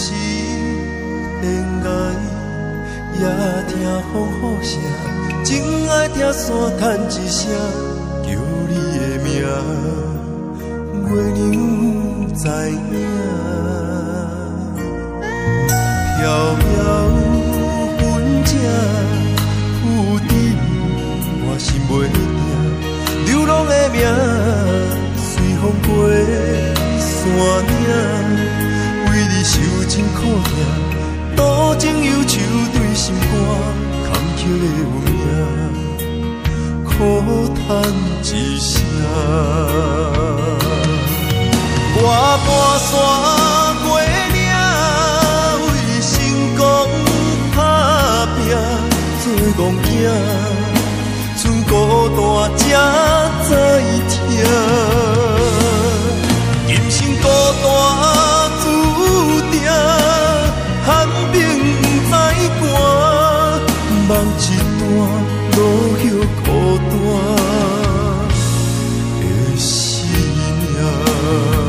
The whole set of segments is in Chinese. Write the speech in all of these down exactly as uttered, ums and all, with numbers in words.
时，恋爱也听风雨声，真爱听山叹一声，叫你的名，月亮知影。飘飘云遮，有你我心袂定，流浪的命随风过山岭，为你受尽苦痛，多情忧愁对心肝，坎坷的运命，苦叹一声。我跋山过岭，为成功打拼，做戆囝，剩孤单才知疼。人生孤单注定，寒冰不知寒，梦一段落叶孤单的生命。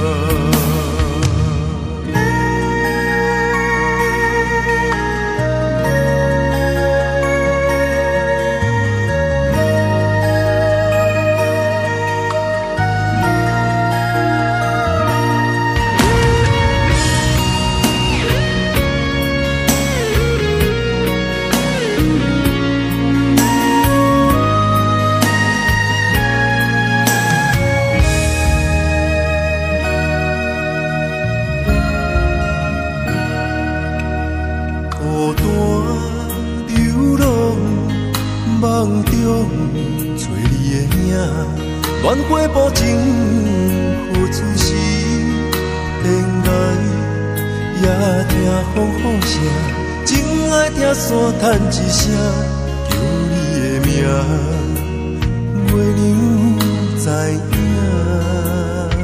孤单流浪，梦中找你的影，恋花步情付出时，恋爱也听风雨声，真爱听山叹一声，叫你的名，月亮知影。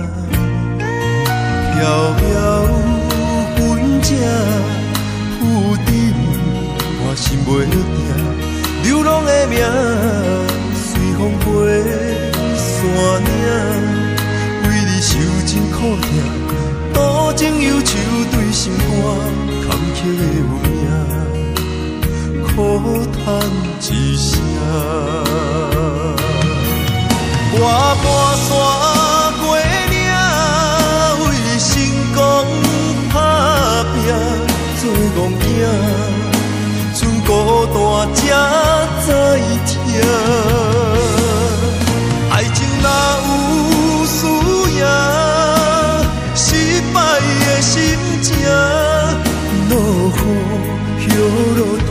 飘飘云遮，有你我心袂定，流浪的命随风过山岭，为你受尽苦痛，多情忧愁对心肝，坎坷的运命，苦叹一声。我跋山过岭，为成功打拼，做戆囝，剩孤单才知疼。爱情若有输赢，失败的心情，落雨摇落。